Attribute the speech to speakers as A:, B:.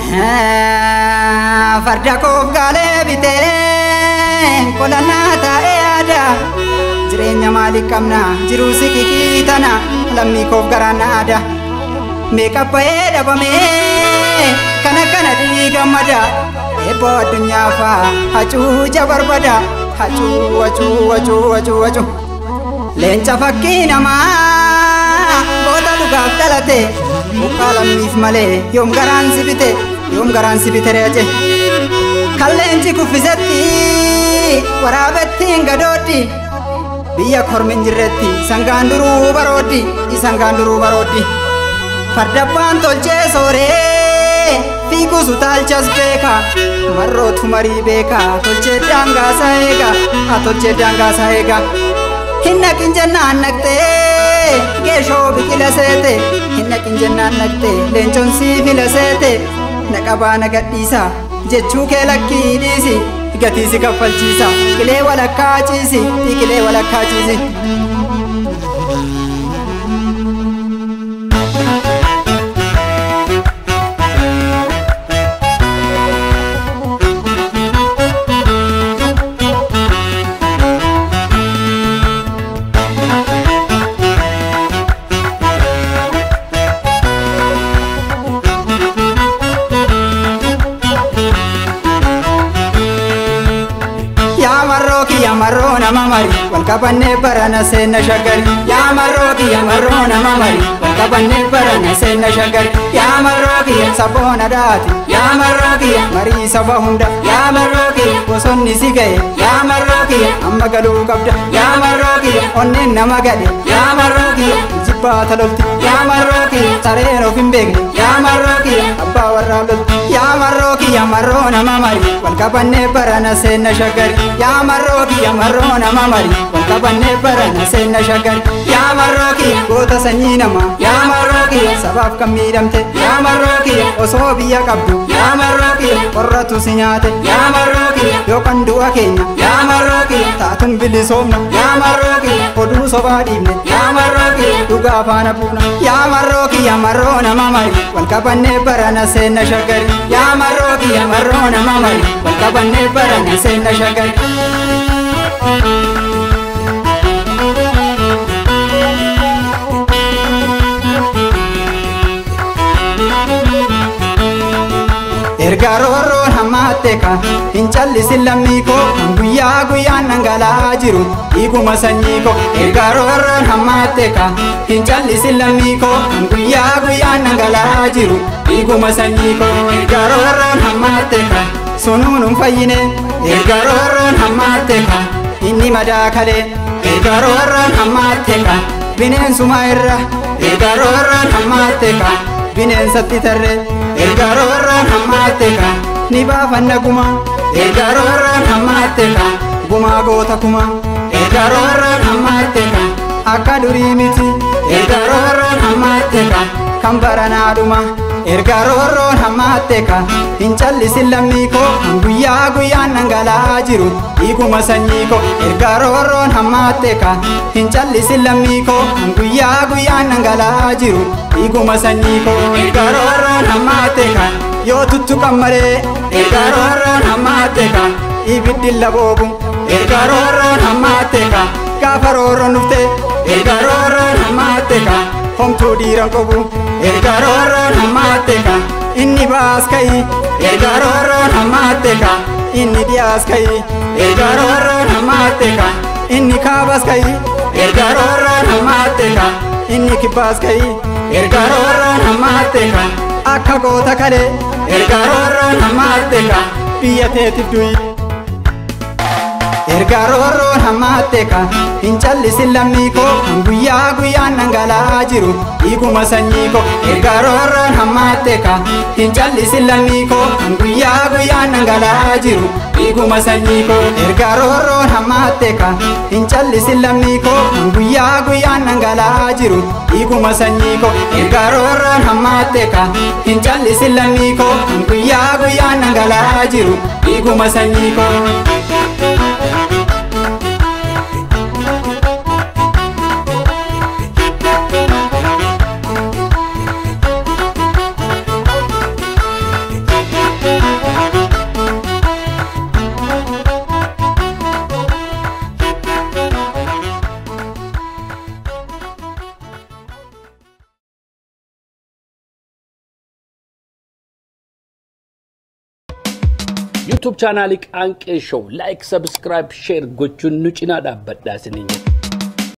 A: farda koof gaalee bitee qolannaa taa'ee aadaa jireenya maalii qabna jiruu sikikii tana lammii koof garaan aadaa meeqabba'ee dhabamee kana dhiigammada eebboo addunyaa faa hacuuja barbada hacuu leenca fakkii namaa boota dhugaaf dhalate mukaa lammiif malee yoom garaan si bite reece kan leenci kuffisetti waraabettiin gadooddi biyya kormin jirretti sangaan duruu barooddi fardabbaan tolchee sooree fiiguusu taalchas beeka marrootu marii beeka tolchee daangaasaa eega hinna qinjennaan naqxee geeshoo biqila seete hinna qinjennaan naqxee leencoon sii fila seete naqabaa nagadhiisa jechuu kee lakkii dhiisi gatii si kaffalchiisa qilee walakkaa ciisi. Yamarroo nama mari wal qabannee barana seenna shagari yamarroo nama mari wal qabannee barana seenna shagari yamarroo kiyya saboona daati yamarroo kiyya marii saba hunda yamarroo kiyya bosonni si ga'e yamarroo kiyya amma galuu qabda yamarroo kiyya onneen nama gadhe yamarroo kiyya jibbaata lolti yamarroo kiyya sareen of hin beekne yamarroo kiyya abbaa warraa lolti yamarroo kiyya marroo nama mari wal qabannee barana seenna shagari yamarroo nama mari wal qabannee barana seenna shagari yamarroo kiyya goota sanyii namaa yamarroo kiyya sabaaf kan miidhamte yamarroo kiyya osoo biyya qabdu yamarroo kiyya qorratu si nyaate yamarroo kiyya yookaan du'a keenya yamarroo kiyya taatun bilisoomna yamarroo kiyya oduu sobaa dhiibne yamarroo kiyya dhugaa faana buuna yamarroo kiyya marroo nama mari wal qabannee barana seenna shagari yamarroo kiyya marroo nama mari wal qabannee barana seenna shagari. Ergaroorroon hammaatteeka hin callisin lammii koo kan guyyaa guyyaan dhangala'aa jiru dhiiguma sanyii koo ergaroorroon hammaatteeka hin callisin lammii koo kan guyyaa guyyaan dhangala'aa jiru dhiiguma sanyii koo ergaroorroon hammaatteeka sunuun hin fayyine ergaroorroon hammaatteeka inni madaakalee ergaroorroon hammaatteeka bineensuma irra ergaroorroon hammaatteeka bineensatti tarree ergaroorroon hammaatteeka ni baafanna guma ergaroorroon hammaatteeka gumaa goota kuma ergaroorroon hammaatteeka akka durii miti ergaroorroon hammaatteeka kan baranaadhuma ergaroorroon hammaatteeka hin callisin lammii koo kan guyyaa guyyaan dhangala'aa jiru dhiiguma sanyii koo ergaroorroon hammaatteeka hin callisin lammii koo kan guyyaa guyyaan dhangala'aa jiru dhiiguma sanyii koo ergaroorroon hammaatteeka yoo tuttuqan malee ergaroorroon hammaatteeka ibiddi laboobu ergaroorroon hammaatteeka gaafa roorroon dhufte ergaroorroon hammaatteeka homtuu dhiiran qobu ergaroorroon hammaatteeka inni baas ka'i ergaroorroon hammaatteeka inni dhiyaas ka'i ergaroorroon hammaatteeka inni kaabas ka'i ergaroorroon hammaatteeka inni kibbaas ka'i ergaroorroon hammaatteeka akka goota kalee ergaroorroon hammaatteeka biyya teetiif du'i. Ergaroorroon hammaatteeka hin callisin lammii koo kan guyyaa guyyaan dhangala'aa jiru dhiiguma sanyii koo ergaroorroon hammaatteeka hin callisin lammii koo kan guyyaa guyyaan dhangala'aa jiru dhiiguma sanyii koo ergaroorroon hammaatteeka hin callisin lammii koo kan guyyaa guyyaan dhangala'aa jiru dhiiguma sanyii koo ergaroorroon hammaatteeka hin callisin lammii koo kan guyyaa guyyaan dhangala'aa jiru dhiiguma sanyii koo.
B: YouTube channel Qaanqee Show like subscribe share gochuun nu cinaa dhaabbadhaa isiniin.